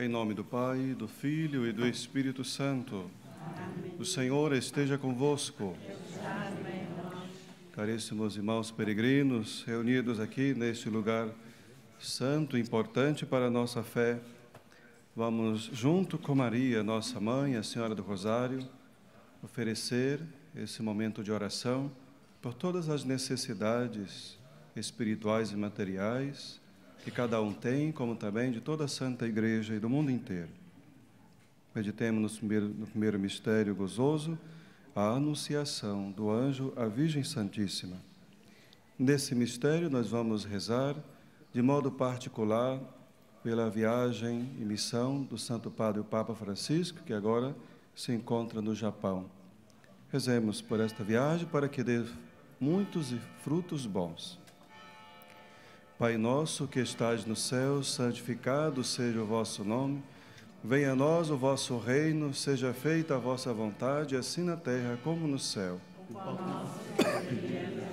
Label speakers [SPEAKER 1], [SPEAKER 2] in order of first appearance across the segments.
[SPEAKER 1] Em nome do Pai, do Filho e do Espírito Santo. Amém. O Senhor esteja convosco. Caríssimos irmãos peregrinos, reunidos aqui neste lugar santo, importante para a nossa fé, vamos, junto com Maria, nossa mãe, a Senhora do Rosário, oferecer esse momento de oração por todas as necessidades espirituais e materiais que cada um tem, como também de toda a Santa Igreja e do mundo inteiro. Meditemos no primeiro mistério gozoso, a anunciação do anjo à Virgem Santíssima. Nesse mistério nós vamos rezar de modo particular pela viagem e missão do Santo Padre o Papa Francisco, que agora se encontra no Japão. Rezemos por esta viagem para que dê muitos frutos bons. Pai nosso que estais no céu, santificado seja o vosso nome. Venha a nós o vosso reino, seja feita a vossa vontade, assim na terra como no céu. O pão nosso de dia,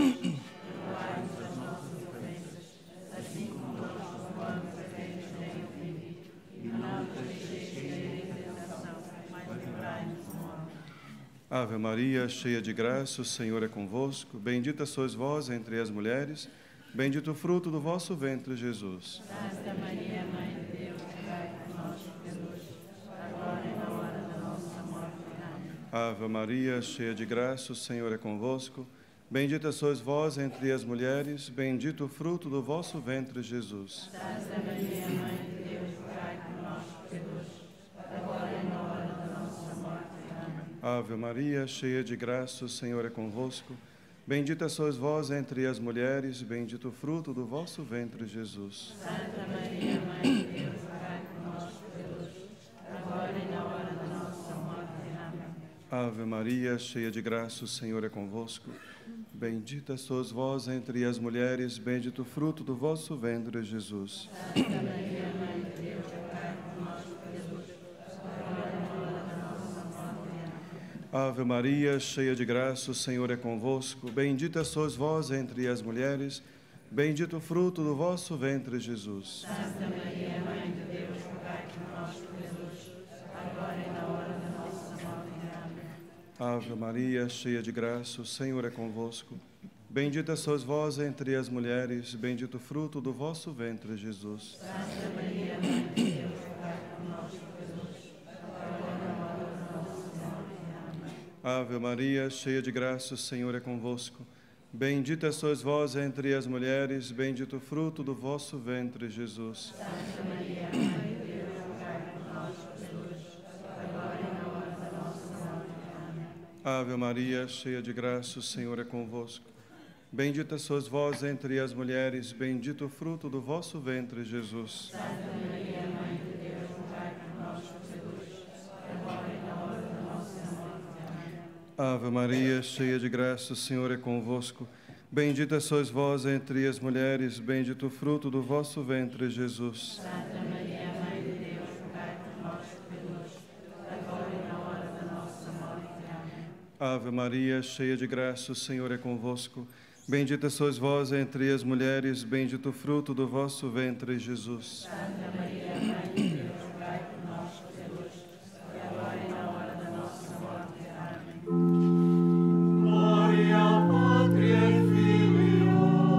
[SPEAKER 1] perdoai-nos as nossas ofensas, assim como nós perdoamos a quem nos tem ofendido. E não nos deixeis cair em tentação, mas livrai-nos do mal. Ave Maria, cheia de graça, o Senhor é convosco. Bendita sois vós entre as mulheres. Bendito o fruto do vosso ventre, Jesus. Santa Maria, Mãe de Deus, rogai por nós, pecadores, agora e na hora da nossa morte. Amém. Ave Maria, cheia de graça, o Senhor é convosco. Bendita sois vós entre as mulheres, bendito o fruto do vosso ventre, Jesus. Santa Maria, Mãe de Deus, rogai por nós, pecadores, agora e na hora da nossa morte. Amém. Ave Maria, cheia de graça, o Senhor é convosco. Bendita sois vós entre as mulheres, bendito o fruto do vosso ventre, Jesus. Santa Maria, Mãe de Deus, rogai por nós, pecadores, agora e na hora da nossa morte. Amém. Ave Maria, cheia de graça, o Senhor é convosco. Bendita sois vós entre as mulheres, bendito o fruto do vosso ventre, Jesus. Santa Maria, Mãe de Deus, rogai por nós, pecadores, agora e na hora da nossa morte. Amém. Ave Maria, cheia de graça, o Senhor é convosco. Bendita sois vós entre as mulheres, bendito o fruto do vosso ventre, Jesus. Santa Maria, Mãe de Deus, rogai por nós, pecadores, agora e na hora da nossa morte. Amém. Ave Maria, cheia de graça, o Senhor é convosco. Bendita sois vós entre as mulheres, bendito o fruto do vosso ventre, Jesus. Santa Maria, Mãe de Deus, rogai por nós, pecadores, agora e na hora da nossa morte. Amém. Ave Maria, cheia de graça, o Senhor é convosco. Bendita sois vós entre as mulheres, bendito o fruto do vosso ventre, Jesus. Santa Maria, Mãe de Deus, rogai por nós, pecadores, agora e na hora da nossa morte. Amém. Ave Maria, cheia de graça, o Senhor é convosco. Bendita sois vós entre as mulheres, bendito o fruto do vosso ventre, Jesus. Santa Maria, Mãe de Deus, rogai por nós, pecadores, agora e na hora da nossa morte. Amém. Ave Maria, cheia de graça, o Senhor é convosco. Bendita sois vós entre as mulheres, bendito o fruto do vosso ventre, Jesus. Santa Maria, Mãe de Deus, rogai por nós, pecadores, agora e na hora da nossa morte. Amém. Ave Maria, cheia de graça, o Senhor é convosco. Bendita sois vós entre as mulheres, bendito o fruto do vosso ventre, Jesus. Santa Maria, Mãe de Deus, rogai por nós, pecadores, agora e na hora da nossa morte. Amém. Glória ao Padre, Filho,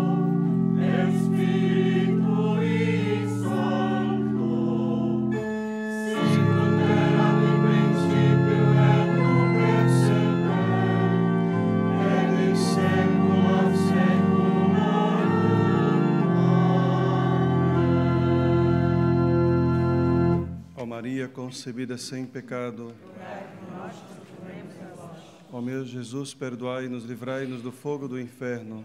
[SPEAKER 1] Espírito e Santo, sicut erat in principio et nunc et semper, et in saecula saeculorum. Amém. Ó Maria concebida sem pecado, ó meu Jesus, perdoai-nos, livrai-nos do fogo do inferno.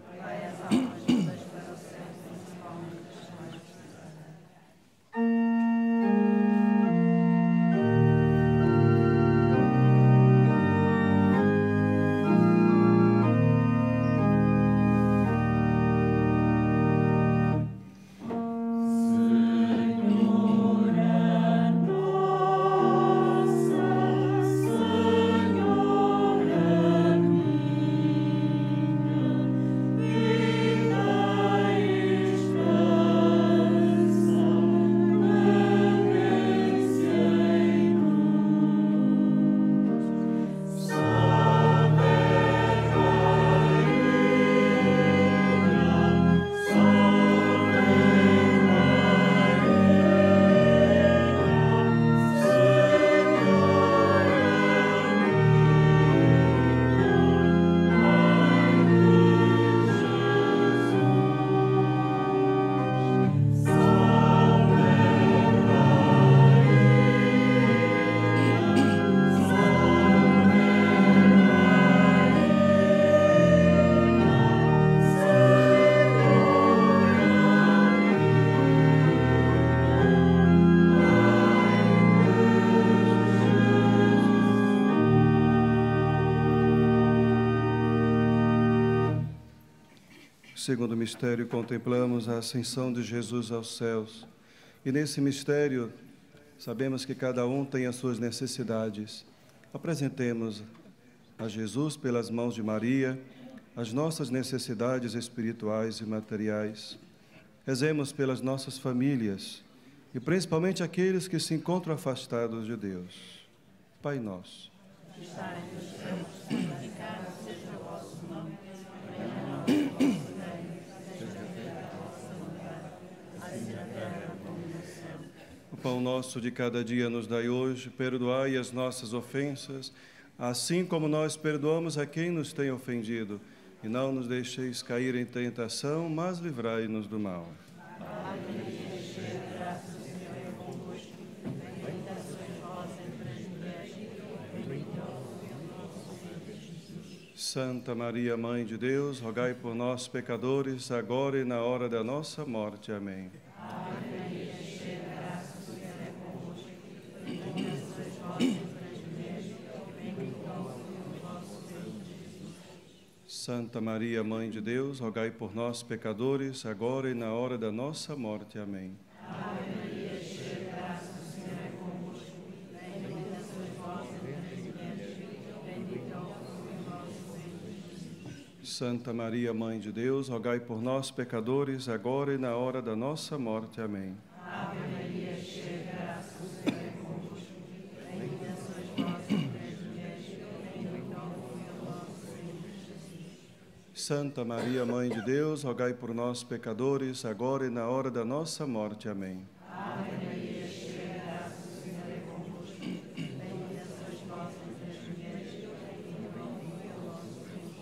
[SPEAKER 2] Senhor é minha,
[SPEAKER 1] segundo mistério, contemplamos a ascensão de Jesus aos céus. E nesse mistério, sabemos que cada um tem as suas necessidades. Apresentemos a Jesus, pelas mãos de Maria, as nossas necessidades espirituais e materiais. Rezemos pelas nossas famílias e principalmente aqueles que se encontram afastados de Deus. Pai nosso, que estais nos céus, santificado seja o vosso nome. Venha a nós o vosso reino, seja feita a vossa vontade, assim na terra como no céu. O pão nosso de cada dia nos dai hoje, perdoai as nossas ofensas, assim como nós perdoamos a quem nos tem ofendido. E não nos deixeis cair em tentação, mas livrai-nos do mal. Santa Maria, Mãe de Deus, rogai por nós, pecadores, agora e na hora da nossa morte. Amém. Ave Maria, cheia de graça, o Senhor é convosco. Bendita sois vós entre as mulheres, bendito é o fruto do vosso ventre, Jesus. Santa Maria, Mãe de Deus, rogai por nós, pecadores, agora e na hora da nossa morte. Amém. Ave Maria, cheia de graça, o Senhor é convosco. Bendita sois vós entre as mulheres, bendito é o fruto do vosso ventre. Santa Maria, Mãe de Deus, rogai por nós, pecadores, agora e na hora da nossa morte. Amém. Ave Maria, cheia de graça, o Senhor é convosco. Bendita sois vós entre as mulheres, bendito é o fruto do vosso ventre. Santa Maria, Mãe de Deus, rogai por nós, pecadores, agora e na hora da nossa morte. Amém. Ave Maria, cheia de graça, o Senhor é convosco. Bendita sois vós entre as mulheres, bendito é o fruto do vosso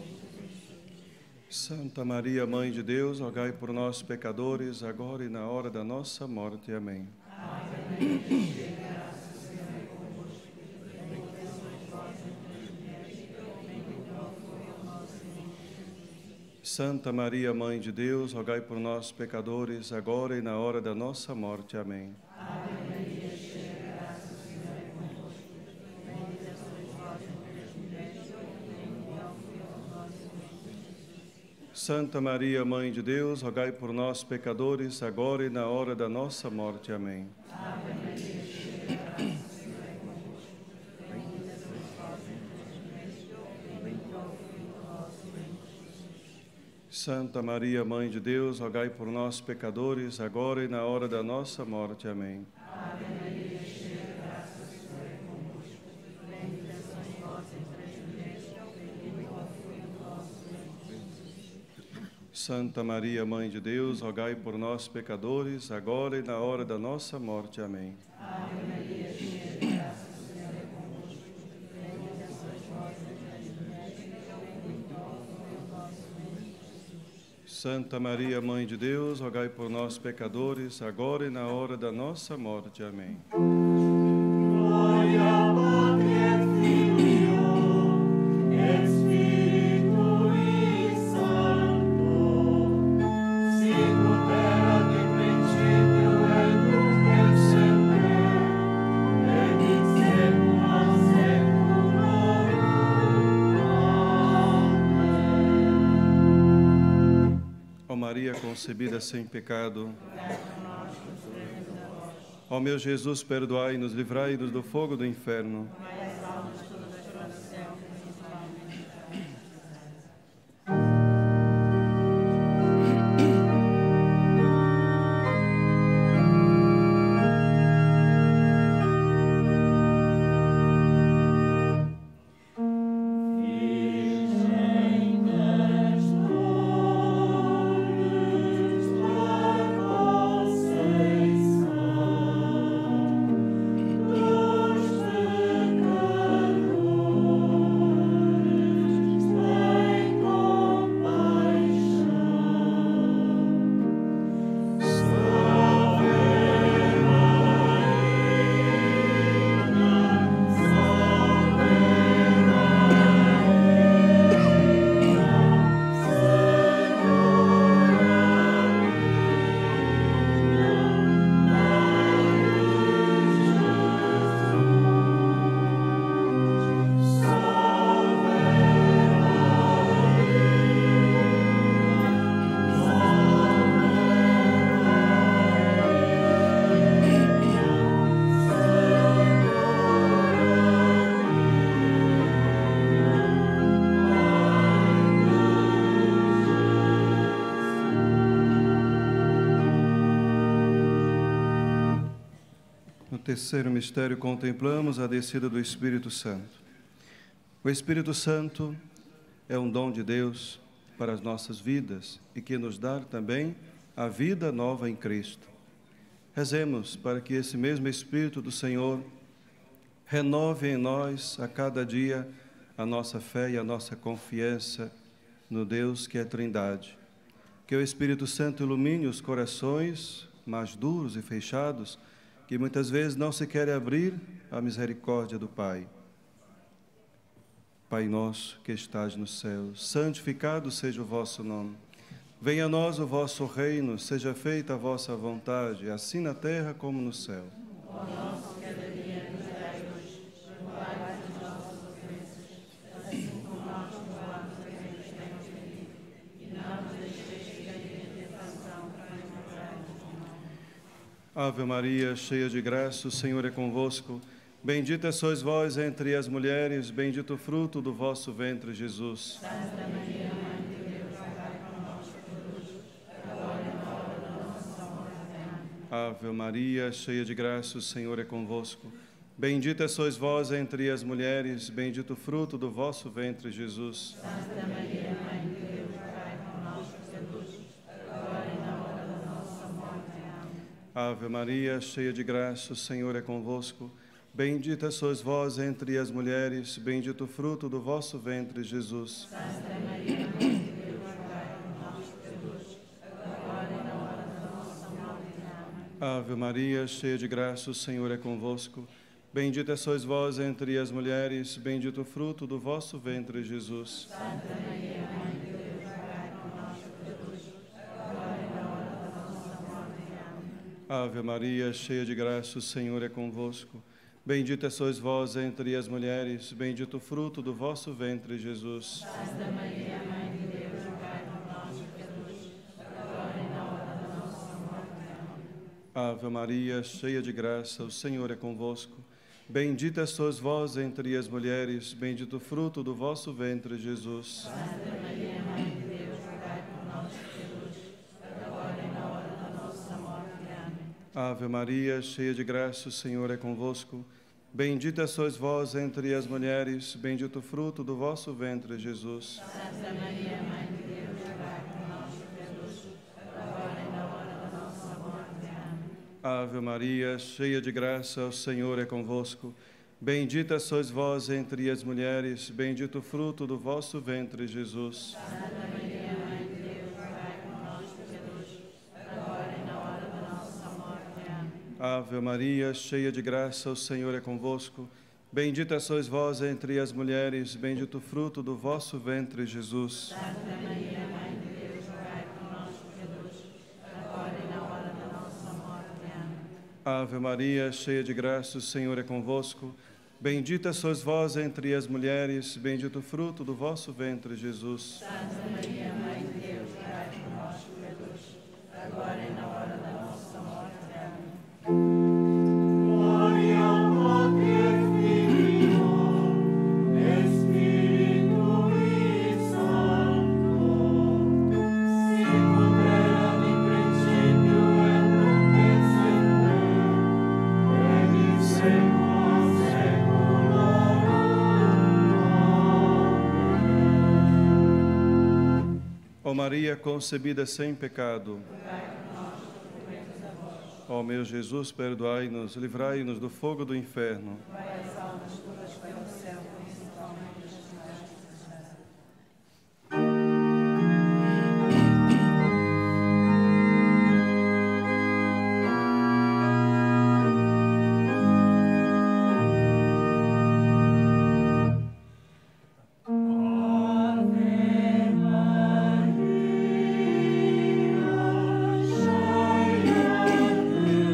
[SPEAKER 1] ventre. Santa Maria, Mãe de Deus, rogai por nós, pecadores, agora e na hora da nossa morte. Amém. Ave Maria, cheia de graça, o Senhor é convosco. Bendita sois vós entre as mulheres, bendito é o fruto do vosso ventre. Santa Maria, Mãe de Deus, rogai por nós, pecadores, agora e na hora da nossa morte. Amém. Ave Maria, cheia de graça, o Senhor é convosco. Bendita sois vós entre as mulheres, bendito é o fruto do vosso ventre. Santa Maria, Mãe de Deus, rogai por nós, pecadores, agora e na hora da nossa morte. Amém. Ave Maria, cheia de graça, o Senhor é convosco. Bendita sois vós entre as mulheres, bendito é o fruto do vosso ventre. Santa Maria, Mãe de Deus, rogai por nós, pecadores, agora e na hora da nossa morte. Amém. Ave Maria, cheia de graça, o Senhor é convosco. Bendita sois vós entre as mulheres, bendito é o fruto do vosso ventre. Santa Maria, Mãe de Deus, rogai por nós, pecadores, agora e na hora da nossa morte. Amém. Ave Maria, cheia de graça, o Senhor é convosco. Bendita sois vós entre as mulheres, bendito é o fruto do vosso ventre. Santa Maria, Mãe de Deus, rogai por nós, pecadores, agora e na hora da nossa morte. Amém. Glória ao Padre, Filho, Espírito Santo, sicut erat in principio et nunc et semper, et in saecula saeculorum. Amém. Ó Maria concebida sem pecado, ó meu Jesus, perdoai-nos, livrai-nos do fogo do inferno.
[SPEAKER 2] Luz
[SPEAKER 1] No terceiro mistério, contemplamos a descida do Espírito Santo. O Espírito Santo é um dom de Deus para as nossas vidas e que nos dá também a vida nova em Cristo. Rezemos para que esse mesmo Espírito do Senhor renove em nós a cada dia a nossa fé e a nossa confiança no Deus que é Trindade. Que o Espírito Santo ilumine os corações mais duros e fechados, que muitas vezes não se querem abrir à misericórdia do Pai. Pai nosso que estás no céu, santificado seja o vosso nome. Venha a nós o vosso reino, seja feita a vossa vontade, assim na terra como no céu.
[SPEAKER 2] O nosso cada dia nos dai hoje, perdoai as nossas ofensas, assim como nós perdoamos a quem nos tem ofendido, e não nos deixeis cair em tentação, para nos livrarmos do mal.
[SPEAKER 1] Ave Maria, cheia de graça, o Senhor é convosco. Bendita sois vós entre as mulheres, bendito o fruto do vosso ventre, Jesus.
[SPEAKER 2] Santa Maria, Mãe de Deus, rogai por nós, pecadores, agora e na hora da nossa morte. Amém.
[SPEAKER 1] Ave Maria, cheia de graça, o Senhor é convosco. Bendita sois vós entre as mulheres, bendito o fruto do vosso ventre, Jesus.
[SPEAKER 2] Santa Maria, Mãe de Deus, rogai por nós, pecadores, agora e na hora da nossa morte. Amém.
[SPEAKER 1] Ave Maria, cheia de graça, o Senhor é convosco. Bendita sois vós entre as mulheres, bendito o fruto do vosso ventre, Jesus.
[SPEAKER 2] Santa Maria, Mãe de Deus, rogai por nós, pecadores, agora e na hora da nossa morte. Amém.
[SPEAKER 1] Ave Maria, cheia de graça, o Senhor é convosco. Bendita sois vós entre as mulheres, bendito o fruto do vosso ventre, Jesus.
[SPEAKER 2] Santa Maria, Mãe de Deus, rogai por nós, pecadores, agora e na hora da nossa morte. Amém.
[SPEAKER 1] Ave Maria, cheia de graça, o Senhor é convosco. Bendita sois vós entre as mulheres, bendito o fruto do vosso ventre, Jesus.
[SPEAKER 2] Santa Maria, Mãe de Deus, rogai por nós, pecadores, agora e na hora da nossa morte. Amém.
[SPEAKER 1] Ave Maria, cheia de graça, o Senhor é convosco. Bendita sois vós entre as mulheres, bendito o fruto do vosso ventre, Jesus.
[SPEAKER 2] Santa Maria, Mãe de Deus, rogai por nós, pecadores, agora e na hora da nossa morte. Amém.
[SPEAKER 1] Ave Maria, cheia de graça, o Senhor é convosco. Bendita sois vós entre as mulheres, bendito o fruto do vosso ventre, Jesus.
[SPEAKER 2] Santa Maria, Mãe de Deus, rogai por nós, pecadores, agora e na hora da nossa morte. Amém.
[SPEAKER 1] Ave Maria, cheia de graça, o Senhor é convosco. Bendita sois vós entre as mulheres, bendito o fruto do vosso ventre, Jesus.
[SPEAKER 2] Santa Maria, Mãe de Deus, rogai por nós, pecadores, agora e na hora da nossa morte. Amém.
[SPEAKER 1] Ave Maria, cheia de graça, o Senhor é convosco. Bendita sois vós entre as mulheres, bendito o fruto do vosso ventre, Jesus.
[SPEAKER 2] Santa Maria, Mãe de Deus, rogai por nós, pecadores, agora e na hora da nossa morte. Amém.
[SPEAKER 1] Ave Maria, cheia de graça, o Senhor é convosco. Bendita sois vós entre as mulheres, bendito o fruto do vosso ventre, Jesus.
[SPEAKER 2] Santa Maria, Mãe de Deus, rogai por nós, pecadores, agora e na hora da nossa morte. Amém.
[SPEAKER 3] Gloria ao Pai, Filho, Espírito Santo, sicut erat in principio et nunc et semper, et in saecula saeculorum. Amém.
[SPEAKER 1] Ó Maria concebida sem pecado, ó meu Jesus, perdoai-nos, livrai-nos do fogo do inferno.
[SPEAKER 2] Vai as almas todas para o céu, principalmente as que mais precisarem.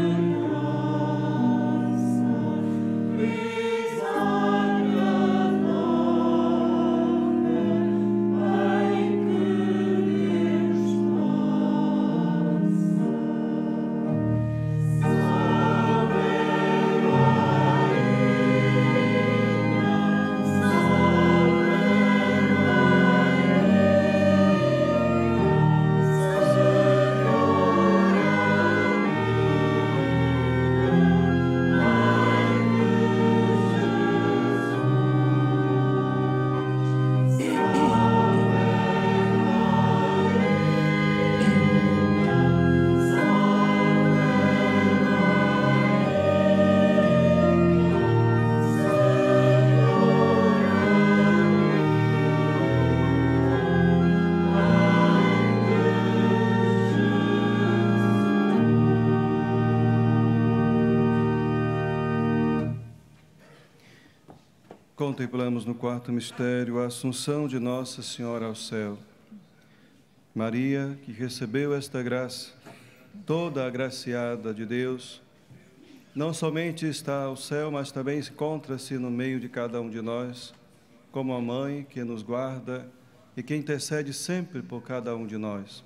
[SPEAKER 3] Ave Maria,
[SPEAKER 1] Contemplamos no quarto mistério a Assunção de Nossa Senhora ao céu. Maria, que recebeu esta graça, toda agraciada de Deus, não somente está ao céu, mas também encontra-se no meio de cada um de nós, como a mãe que nos guarda e que intercede sempre por cada um de nós.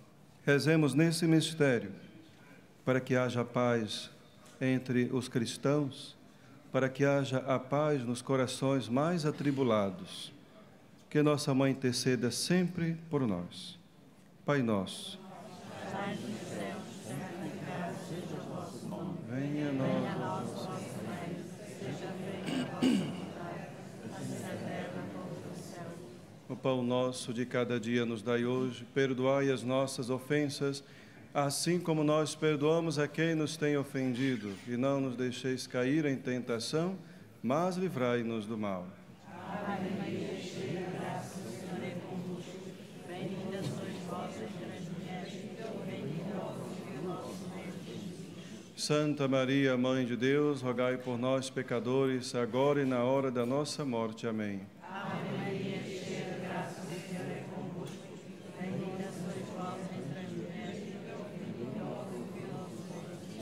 [SPEAKER 1] Rezemos nesse mistério para que haja paz entre os cristãos, para que haja a paz nos corações mais atribulados. Que nossa Mãe interceda sempre por nós. Pai nosso,
[SPEAKER 2] Pai do céu, santificado seja o vosso nome.
[SPEAKER 1] venha a
[SPEAKER 2] Venha a
[SPEAKER 1] nós.
[SPEAKER 2] nós o vosso reino. Seja feita a vossa vontade, assim na terra como no céu.
[SPEAKER 1] O pão nosso de cada dia nos dai hoje, perdoai as nossas ofensas, assim como nós perdoamos a quem nos tem ofendido, e não nos deixeis cair em tentação, mas livrai-nos do mal.
[SPEAKER 2] Ave Maria, cheia de graça, o Senhor é convosco. Bendita sois vós entre as mulheres, e bendito é o fruto do vosso ventre, Jesus.
[SPEAKER 1] Santa Maria, Mãe de Deus, rogai por nós, pecadores, agora e na hora da nossa morte. Amém.
[SPEAKER 2] Ave Maria, cheia de graça, o Senhor é convosco. Bendita sois vós entre as mulheres, e bendito é o fruto do vosso ventre,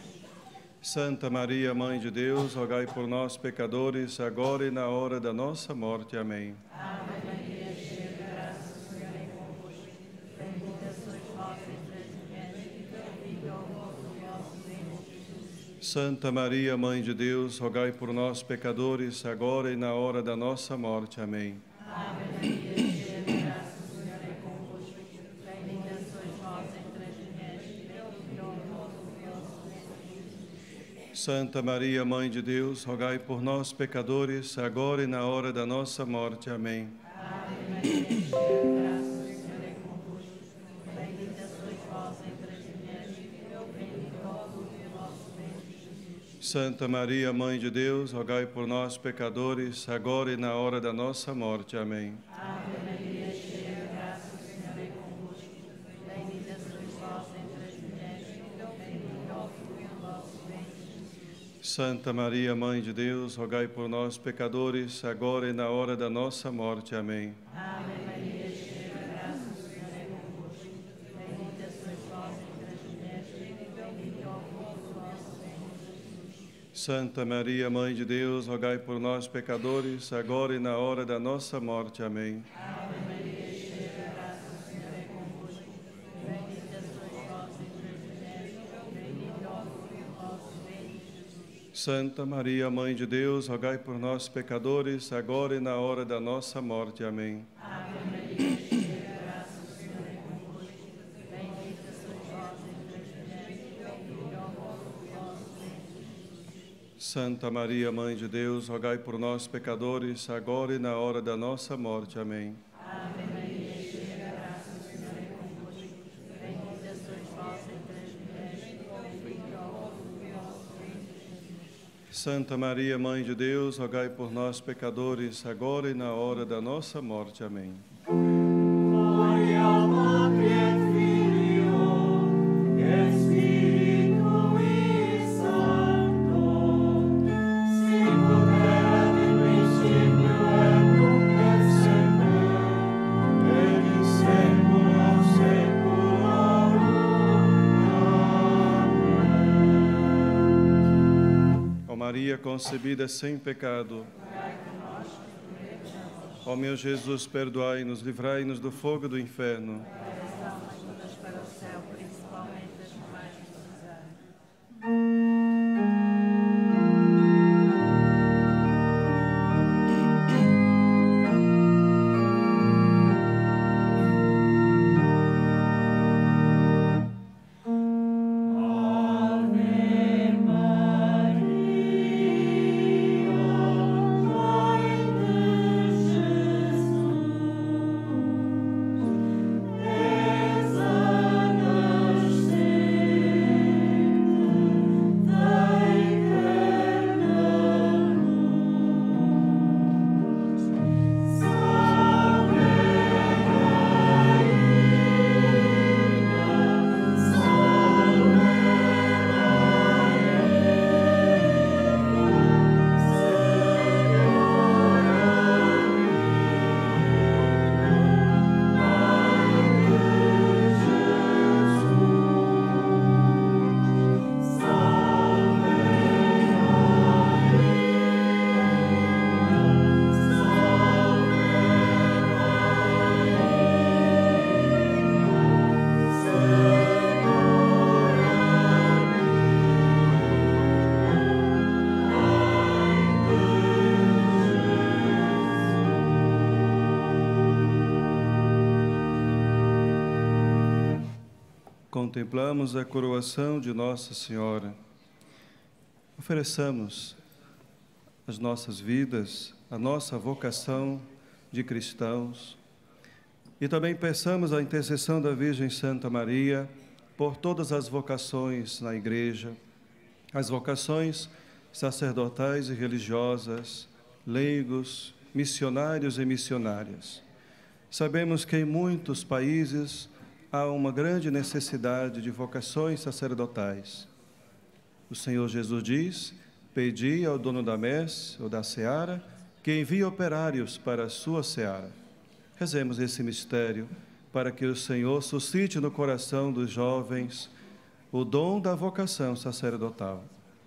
[SPEAKER 2] Jesus.
[SPEAKER 1] Santa Maria, Mãe de Deus, rogai por nós, pecadores, agora e na hora da nossa morte. Amém.
[SPEAKER 2] Ave Maria, cheia de graça, o Senhor é convosco. Bendita sois vós entre as mulheres, e bendito é o fruto do vosso ventre, Jesus.
[SPEAKER 1] Santa Maria, Mãe de Deus, rogai por nós, pecadores, agora e na hora da nossa morte. Amém.
[SPEAKER 2] Ave Maria, cheia de graça, o Senhor é convosco. Bendita sois vós entre as mulheres, e bendito é o fruto do vosso ventre, Jesus.
[SPEAKER 1] Santa Maria, Mãe de Deus, rogai por nós, pecadores, agora e na hora da nossa morte. Amém.
[SPEAKER 2] Ave Maria, cheia de graça, o Senhor é convosco. Bendita sois vós entre as mulheres, e bendito é o fruto do vosso ventre, Jesus.
[SPEAKER 1] Santa Maria, Mãe de Deus, rogai por nós, pecadores, agora e na hora da nossa morte. Amém.
[SPEAKER 2] Ave Maria, cheia de graça, o Senhor é convosco. Bendita sois vós entre as mulheres, e bendito é o fruto do vosso ventre, Jesus.
[SPEAKER 1] Santa Maria, Mãe de Deus, rogai por nós, pecadores, agora e na hora da nossa morte. Amém.
[SPEAKER 2] Ave Maria, cheia de graça, o Senhor é convosco. Bendita sois vós entre as mulheres, e bendito é o fruto do vosso ventre, Jesus.
[SPEAKER 1] Santa Maria, Mãe de Deus, rogai por nós, pecadores, agora e na hora da nossa morte. Amém.
[SPEAKER 2] Ave Maria, cheia de graça, o Senhor é convosco. Bendita sois vós entre as mulheres, e bendito é o fruto do vosso ventre, Jesus.
[SPEAKER 1] Santa Maria, Mãe de Deus, rogai por nós, pecadores, agora e na hora da nossa morte. Amém.
[SPEAKER 2] Ave Maria, cheia de graça, o Senhor é convosco. Bendita sois vós entre as mulheres, e bendito é o fruto do vosso ventre, Jesus.
[SPEAKER 1] Santa Maria, Mãe de Deus, rogai por nós, pecadores, agora e na hora da nossa morte. Amém.
[SPEAKER 2] Ave Maria, cheia de graça, o Senhor é convosco. Bendita sois vós entre as mulheres, e bendito é o fruto do vosso ventre, Jesus.
[SPEAKER 1] Santa Maria, Mãe de Deus, rogai por nós, pecadores, agora e na hora da nossa morte. Amém.
[SPEAKER 3] Gloria Patri et Filio, et Spiritui Sancto, sicut erat in principio et nunc et semper, et in saecula saeculorum. Amém.
[SPEAKER 1] Ó Maria concebida sem pecado, ó meu Jesus, perdoai-nos, livrai-nos do fogo do inferno.
[SPEAKER 2] As almas todas para o céu, principalmente as que mais precisarem.
[SPEAKER 3] Ave Maria, Mãe de Jesus,
[SPEAKER 1] contemplamos a coroação de Nossa Senhora, ofereçamos as nossas vidas, a nossa vocação de cristãos e também peçamos a intercessão da Virgem Santa Maria por todas as vocações na Igreja, as vocações sacerdotais e religiosas, leigos, missionários e missionárias. Sabemos que em muitos países há uma grande necessidade de vocações sacerdotais. O Senhor Jesus diz: pedi ao dono da messe ou da seara que envie operários para a sua seara. Rezemos esse mistério para que o Senhor suscite no coração dos jovens o dom da vocação sacerdotal.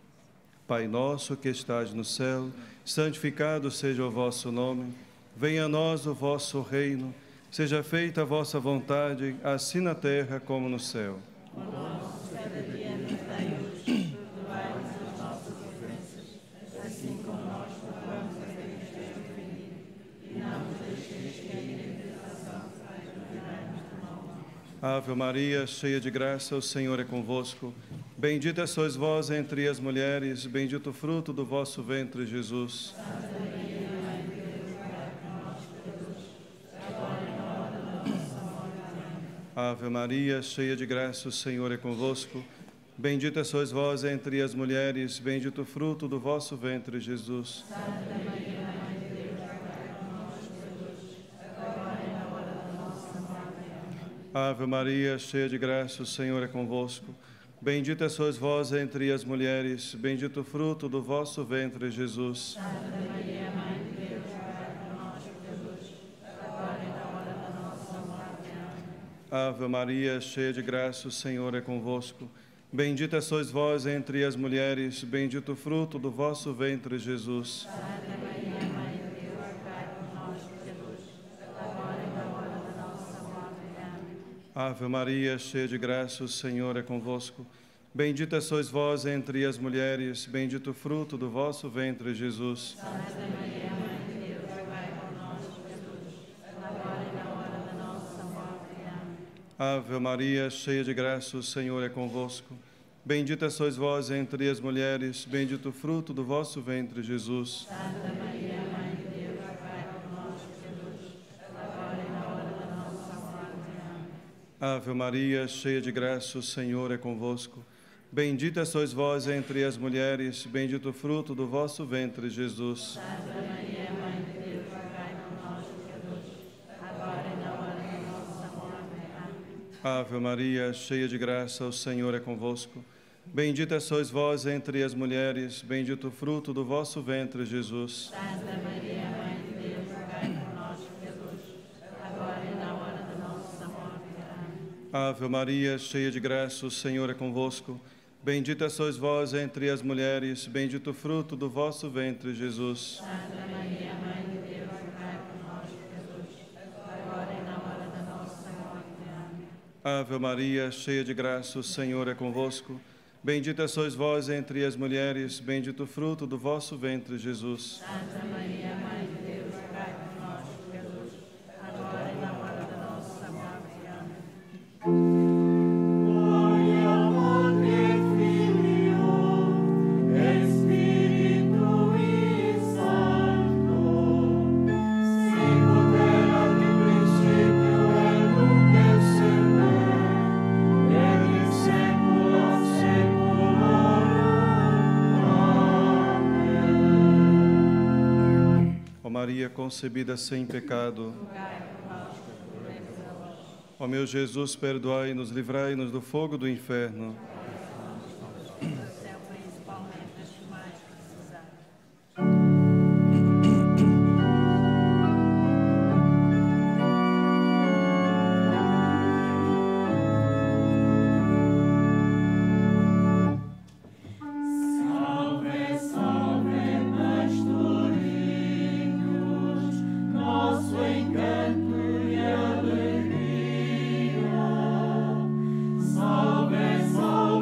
[SPEAKER 1] Pai nosso que estás no céu, santificado seja o vosso nome. Venha a nós o vosso reino. Seja feita a vossa vontade, assim na terra como no céu.
[SPEAKER 2] O nosso cada dia nos dai hoje, perdoai-nos as nossas ofensas, assim como nós perdoamos a quem nos tem ofendido. E não nos deixeis cair em tentação, mas livrai-nos do mal.
[SPEAKER 1] Ave Maria, cheia de graça, o Senhor é convosco. Bendita sois vós entre as mulheres, bendito o fruto do vosso ventre, Jesus.
[SPEAKER 2] Santa Maria, Mãe de Deus, rogai por nós, pecadores, agora e na hora da nossa morte. Amém.
[SPEAKER 1] Ave Maria, cheia de graça, o Senhor é convosco. Bendita sois vós entre as mulheres, bendito o fruto do vosso ventre, Jesus.
[SPEAKER 2] Santa Maria, Mãe de Deus, rogai por nós, pecadores, agora e na hora da nossa morte. Amém.
[SPEAKER 1] Ave Maria, cheia de graça, o Senhor é convosco. Bendita sois vós entre as mulheres, bendito o fruto do vosso ventre, Jesus.
[SPEAKER 2] Santa Maria, Mãe de Deus, rogai por nós, pecadores, agora e na hora da nossa morte. Amém.
[SPEAKER 1] Ave Maria, cheia de graça, o Senhor é convosco. Bendita sois vós entre as mulheres, bendito o fruto do vosso ventre, Jesus.
[SPEAKER 2] Santa Maria, Mãe de Deus, rogai por nós, pecadores, agora e na hora da nossa morte. Amém.
[SPEAKER 1] Ave Maria, cheia de graça, o Senhor é convosco. Bendita sois vós entre as mulheres, bendito o fruto do vosso ventre, Jesus.
[SPEAKER 2] Santa Maria, Mãe de Deus, rogai por nós, pecadores, agora e na hora da nossa morte. Amém.
[SPEAKER 1] Ave Maria, cheia de graça, o Senhor é convosco. Bendita sois vós entre as mulheres, bendito o fruto do vosso ventre, Jesus.
[SPEAKER 2] Santa Maria, Mãe de Deus, rogai por nós, pecadores, agora e na hora da nossa morte. Amém.
[SPEAKER 1] Ave Maria, cheia de graça, o Senhor é convosco. Bendita sois vós entre as mulheres, bendito o fruto do vosso ventre, Jesus.
[SPEAKER 2] Santa Maria, Mãe de Deus, rogai por nós, pecadores, agora e na hora da nossa morte. Amém.
[SPEAKER 1] Ave Maria, cheia de graça, o Senhor é convosco. Bendita sois vós entre as mulheres, bendito o fruto do vosso ventre, Jesus.
[SPEAKER 2] Santa Maria, Mãe de Deus, rogai por nós, pecadores, agora e na hora da nossa morte. Amém.
[SPEAKER 1] Ave Maria, cheia de graça, o Senhor é convosco. Bendita sois vós entre as mulheres, bendito o fruto do vosso ventre, Jesus.
[SPEAKER 2] Santa Maria, Mãe de Deus, rogai por nós, pecadores, agora e na hora da nossa morte. Amém.
[SPEAKER 1] Ave Maria, cheia de graça, o Senhor é convosco. Bendita sois vós entre as mulheres, bendito o fruto do vosso ventre, Jesus.
[SPEAKER 2] Santa Maria, Mãe de Deus, rogai por nós, pecadores, agora e na hora da nossa morte. Amém.
[SPEAKER 1] Maria concebida sem pecado. Ó meu Jesus, perdoai-nos, livrai-nos do fogo do inferno.
[SPEAKER 3] Salve, salve.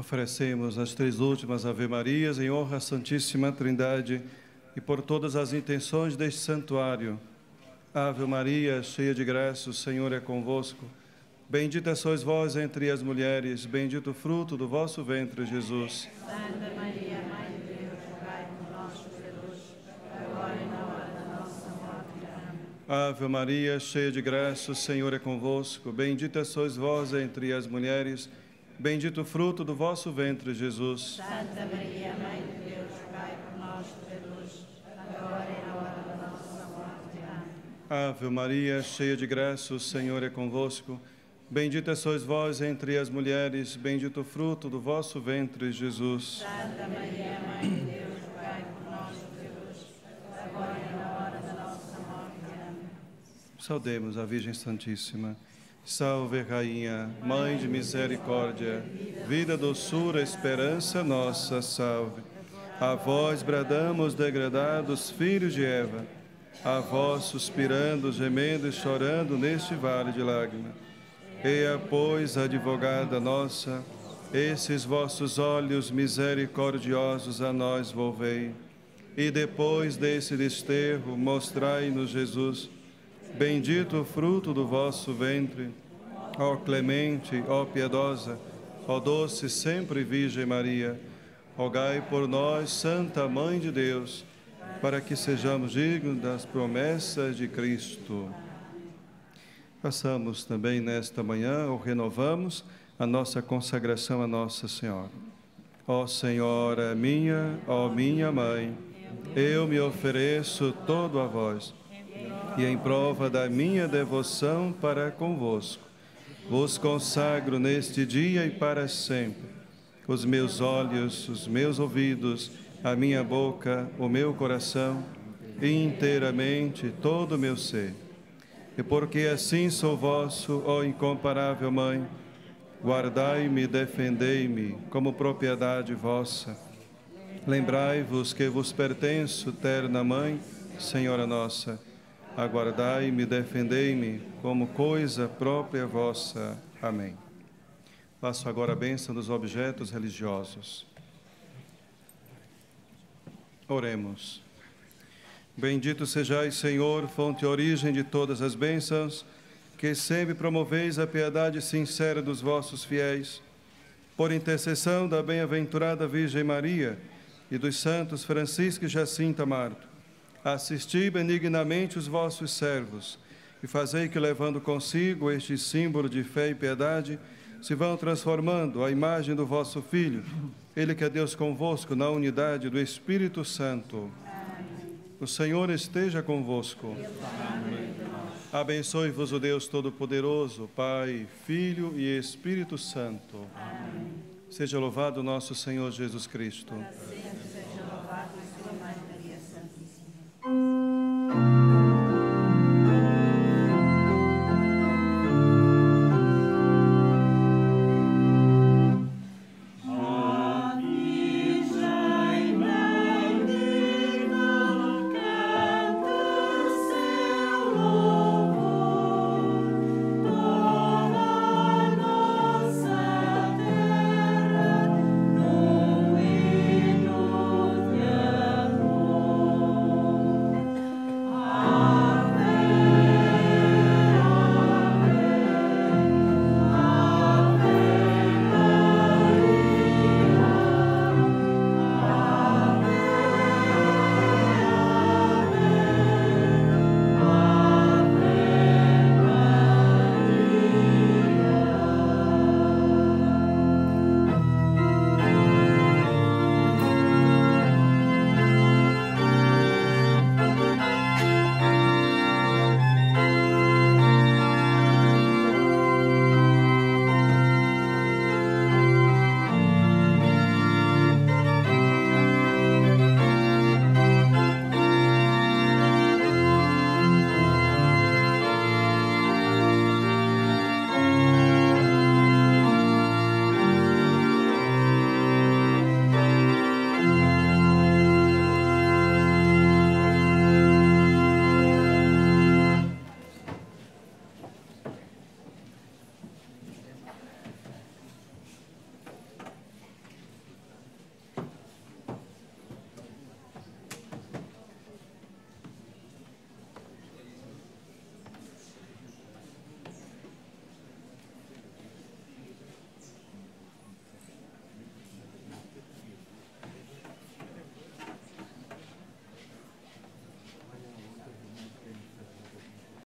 [SPEAKER 1] Oferecemos as 3 últimas Ave-Marias em honra à Santíssima Trindade e por todas as intenções deste santuário. Ave Maria, cheia de graça, o Senhor é convosco. Bendita sois vós entre as mulheres, bendito o fruto do vosso ventre, Jesus.
[SPEAKER 2] Santa Maria, Mãe de Deus, rogai por nós, pecadores, agora e na hora da nossa morte. Amém.
[SPEAKER 1] Ave Maria, cheia de graça, o Senhor é convosco. Bendita sois vós entre as mulheres, bendito o fruto do vosso ventre, Jesus.
[SPEAKER 2] Santa Maria, Mãe de Deus, rogai por nós, pecadores, agora e na hora da nossa morte. Amém.
[SPEAKER 1] Ave Maria, cheia de graça, o Senhor é convosco. Bendita sois vós entre as mulheres, bendito o fruto do vosso ventre, Jesus.
[SPEAKER 2] Santa Maria, Mãe de Deus, rogai por nós, pecadores, agora e na hora da nossa morte. Amém.
[SPEAKER 1] Saudemos a Virgem Santíssima. Salve, Rainha, Mãe de misericórdia, vida, doçura, esperança nossa, salve. A vós bradamos, degradados, filhos de Eva, a vós suspirando, gemendo e chorando neste vale de lágrimas. Eia, pois, advogada nossa, esses vossos olhos misericordiosos a nós volvei, e depois desse desterro mostrai-nos Jesus. Bendito o fruto do vosso ventre, ó clemente, ó piedosa, ó doce sempre Virgem Maria. Rogai por nós, Santa Mãe de Deus, para que sejamos dignos das promessas de Cristo. Passamos também nesta manhã, ou renovamos, a nossa consagração a Nossa Senhora. Ó Senhora minha, ó minha Mãe, eu me ofereço todo a vós, e em prova da minha devoção para convosco, vos consagro neste dia e para sempre os meus olhos, os meus ouvidos, a minha boca, o meu coração, e inteiramente todo o meu ser. E porque assim sou vosso, ó incomparável Mãe, guardai-me e defendei-me como propriedade vossa. Lembrai-vos que vos pertenço, terna Mãe, Senhora nossa. Aguardai-me e defendei-me como coisa própria vossa. Amém. Passo agora a bênção dos objetos religiosos. Oremos. Bendito sejais, Senhor, fonte e origem de todas as bênçãos, que sempre promoveis a piedade sincera dos vossos fiéis. Por intercessão da bem-aventurada Virgem Maria e dos santos Francisco e Jacinta Marto, assisti benignamente os vossos servos e fazei que, levando consigo este símbolo de fé e piedade, se vão transformando à imagem do vosso Filho, Ele que é Deus convosco na unidade do Espírito Santo. O Senhor esteja convosco. Abençoe-vos o Deus Todo-Poderoso, Pai, Filho e Espírito Santo. Seja louvado nosso Senhor Jesus Cristo.